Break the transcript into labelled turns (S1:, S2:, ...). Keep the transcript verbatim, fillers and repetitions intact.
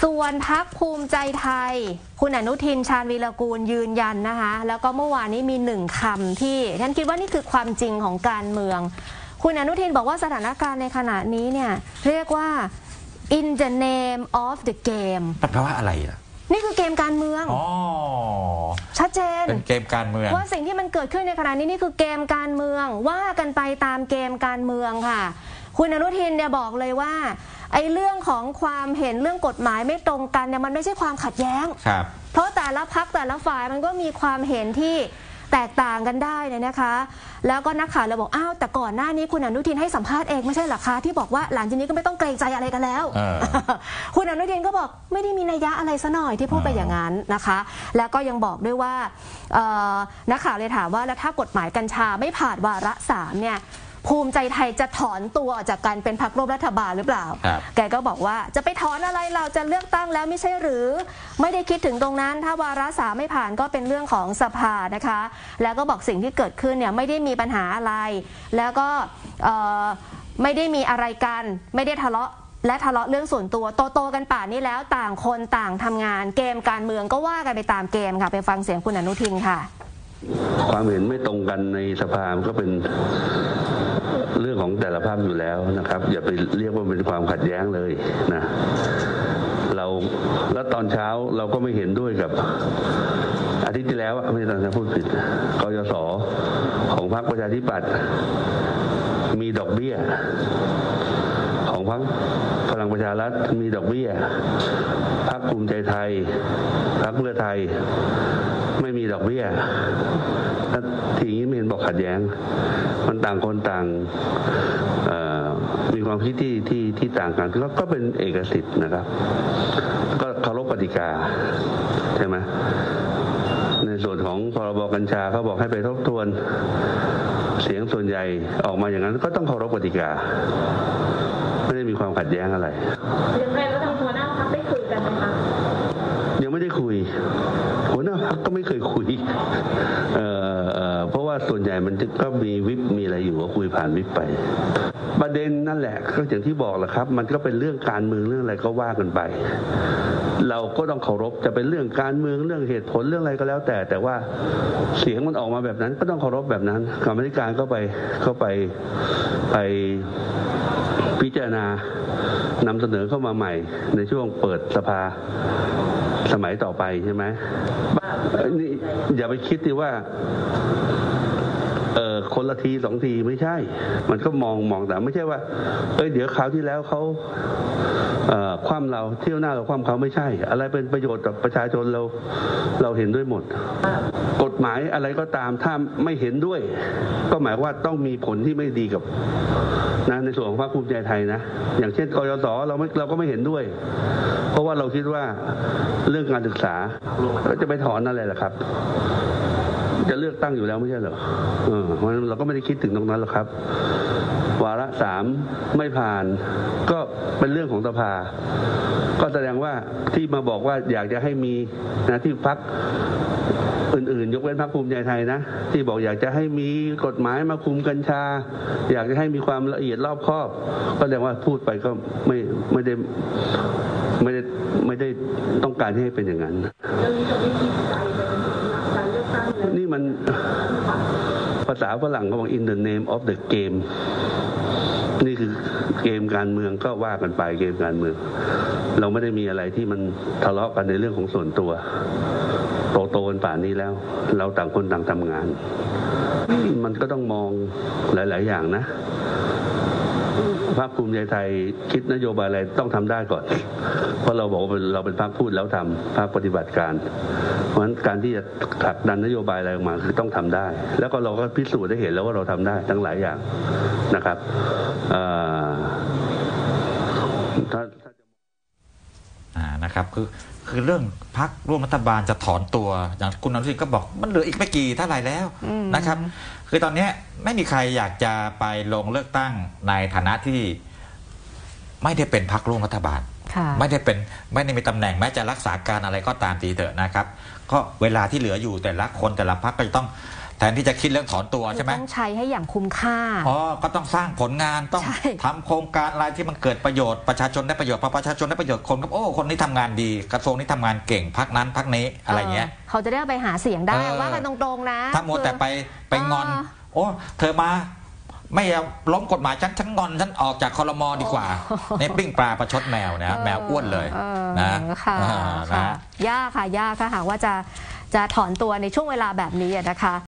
S1: ส่วนพรรคภูมิใจไทยคุณอนุทินชาญวีรกูลยืนยันนะคะแล้วก็เมื่อวานนี้มีหนึ่งคำที่ท่านคิดว่านี่คือความจริงของการเมืองคุณอนุทินบอกว่าสถานการณ์ในขณะนี้เนี่ยเรียกว่า in the name of the game
S2: แปลว่าอะไรล่ะ
S1: นี่คือเกมการเมืองอ๋อชัดเจน
S2: เป็นเกมการเมือง
S1: ว่าสิ่งที่มันเกิดขึ้นในขณะนี้นี่คือเกมการเมืองว่ากันไปตามเกมการเมืองค่ะคุณอนุทินเนี่ยบอกเลยว่าไอ้เรื่องของความเห็นเรื่องกฎหมายไม่ตรงกันเนี่ยมันไม่ใช่ความขัดแย้ง
S2: ครับ
S1: เพราะแต่ละพรรคแต่ละฝ่ายมันก็มีความเห็นที่แตกต่างกันได้เนี่ยนะคะแล้วก็นักข่าวเลยบอกอ้าวแต่ก่อนหน้านี้คุณอนุทินให้สัมภาษณ์เองไม่ใช่หรอคะที่บอกว่าหลังจากนี้ก็ไม่ต้องเกรงใจอะไรกันแล้วคุณอนุทินก็บอกไม่ได้มีนัยยะอะไรซะหน่อยที่พูดไปอย่างนั้นนะคะแล้วก็ยังบอกด้วยว่านักข่าวเลยถามว่าแล้วถ้ากฎหมายกัญชาไม่ผ่านวาระสามเนี่ยภูมิใจไทยจะถอนตัวออกจากการเป็นพรรคร่วมรัฐบาลหรือเปล่าแกก็บอกว่าจะไปถอนอะไรเราจะเลือกตั้งแล้วไม่ใช่หรือไม่ได้คิดถึงตรงนั้นถ้าวาระสามไม่ผ่านก็เป็นเรื่องของสภานะคะแล้วก็บอกสิ่งที่เกิดขึ้นเนี่ยไม่ได้มีปัญหาอะไรแล้วก็ไม่ได้มีอะไรกันไม่ได้ทะเลาะและทะเลาะเรื่องส่วนตัวโตๆกันป่านนี้แล้วต่างคนต่างทำงานเกมการเมืองก็ว่ากันไปตามเกมค่ะไปฟังเสียงคุณอนุทินค่ะ
S3: ความเห็นไม่ตรงกันในสภาก็เป็นเรื่องของแต่ละพรรคอยู่แล้วนะครับอย่าไปเรียกว่าเป็นความขัดแย้งเลยนะเราแล้วตอนเช้าเราก็ไม่เห็นด้วยกับอาทิตย์ที่แล้วไม่ใช่ตอนเช้าพูดผิดกยศของพรรคประชาธิปัตย์มีดอกเบี้ยของพรรคพลังประชารัฐมีดอกเบี้ยพรรคภูมิใจไทยพรรคเพื่อไทยไม่มีดอกเบี้ยทีนี้ไม่เห็นบอกขัดแย้งมันต่างคนต่างมีความคิดที่ที่ที่ต่างกันก็เป็นเอกสิทธิ์นะครับก็เคารพกติกาใช่ไหมในส่วนของพรบกัญชาเขาบอกให้ไปทบทวนเสียงส่วนใหญ่ออกมาอย่างนั้นก็ต้องเคารพกติกาไม่ได้มีความขัดแย้งอะไร
S4: ยังไงแล้วทางหัวหน้าพรรคได้คุยกันไหมคะ
S3: ยังไม่ได้คุยหัวหน้าพรรคก็ไม่เคยคุยเอ่อเอ่อเพราะว่าส่วนใหญ่มันก็มีวิปมีอะไรอยู่ก็คุยผ่านวิปไปประเด็นนั่นแหละก็อย่างที่บอกแหละครับมันก็เป็นเรื่องการเมืองเรื่องอะไรก็ว่ากันไปเราก็ต้องเคารพจะเป็นเรื่องการเมืองเรื่องเหตุผลเรื่องอะไรก็แล้วแต่แต่ว่าเสียงมันออกมาแบบนั้นก็ต้องเคารพแบบนั้นกรรมธิการก็ไปเข้าไปไปพิจารณานำเสนอเข้ามาใหม่ในช่วงเปิดสภาสมัยต่อไปใช่ไหมนี่อย่าไปคิดดิว่าเออคนละทีสองทีไม่ใช่มันก็มองมองแต่ไม่ใช่ว่าเอ้ยเดี๋ยวคราวที่แล้วเขาเอ่อคว่ำเราเที่ยวหน้าเราคว่ำเขาไม่ใช่อะไรเป็นประโยชน์กับประชาชนเราเราเห็นด้วยหมดกฎหมายอะไรก็ตามถ้าไม่เห็นด้วยก็หมายว่าต้องมีผลที่ไม่ดีกับนะในส่วนของพรรคภูมิใจไทยนะอย่างเช่นกยศเราไม่เราก็ไม่เห็นด้วยเพราะว่าเราคิดว่าเรื่องการศึกษาเราจะไปถอนอะไรล่ะครับจะเลือกตั้งอยู่แล้วไม่ใช่เหรอเออเพราะฉะนั้นเราก็ไม่ได้คิดถึงตรงนั้นหรอกครับวาระสามไม่ผ่านก็เป็นเรื่องของสภาก็แสดงว่าที่มาบอกว่าอยากจะให้มีนะที่พรรคอื่นๆยกเว้นพรรคภูมิใจไทยนะที่บอกอยากจะให้มีกฎหมายมาคุมกัญชาอยากจะให้มีความละเอียดรอบคอบก็แสดงว่าพูดไปก็ไม่ไม่ได้ไม่ได้ไม่ได้ต้องการให้เป็นอย่างนั้นนี่มันภาษาฝรั่งเขาบอก in the name of the game นี่คือเกมการเมืองก็ว่ากันไปเกมการเมืองเราไม่ได้มีอะไรที่มันทะเลาะกันในเรื่องของส่วนตัวโตโตกันป่านนี้แล้วเราต่างคนต่างทำงานมันก็ต้องมองหลายๆอย่างนะพรรคภูมิใจไทยคิดนโยบายอะไรต้องทำได้ก่อนเพราะเราบอกว่าเราเป็นพรรคพูดแล้วทำพรรคปฏิบัติการเพราะฉะนั้นการที่จะผลักดันนโยบายอะไรออกมาคือต้องทำได้แล้วก็เราก็พิสูจน์ได้เห็นแล้วว่าเราทำได้ทั้งหลายอย่างนะครับ
S2: ถ้าอ่านะครับคือคือเรื่องพรรคร่วมรัฐบาลจะถอนตัวอย่างคุณอนุทินก็บอกมันเหลืออีกไม่กี่เท่าไหร่แล้วนะครับคือตอนนี้ไม่มีใครอยากจะไปลงเลือกตั้งในฐานะที่ไม่ได้เป็นพรรคร่วมรัฐบาลไม่ได้เป็นไม่ได้มีตำแหน่งแม้จะรักษาการอะไรก็ตามทีเถอะนะครับก็เวลาที่เหลืออยู่แต่ละคนแต่ละพรรคก็จะต้องทนที่จะคิดเรื่องถอนตัวใช่ไหม
S1: ต้องใช้ให้อย่างคุ้มค่า
S2: อ๋อก็ต้องสร้างผลงานต้องทำโครงการอะไรที่มันเกิดประโยชน์ประชาชนได้ประโยชน์พอประชาชนได้ประโยชน์คนก็โอ้คนนี้ทำงานดีกระทรวงนี้ทำงานเก่งพักนั้นพักนี้อะไรเงี้ย
S1: เขาจะได้ไปหาเสียงได้ว่ากันตรงๆนะ
S2: ถ้ามัวแต่ไปไปงอนโอ้เธอมาไม่ล้มกฎหมายฉันฉันงอนฉันออกจากครม.ดีกว่าเนี่ยปิ้งปลาประชดแมวนะแมวอ้วนเลยนะ
S1: ค่ะยากค่ะยากค่ะหากว่าจะจะถอนตัวในช่วงเวลาแบบนี้นะคะ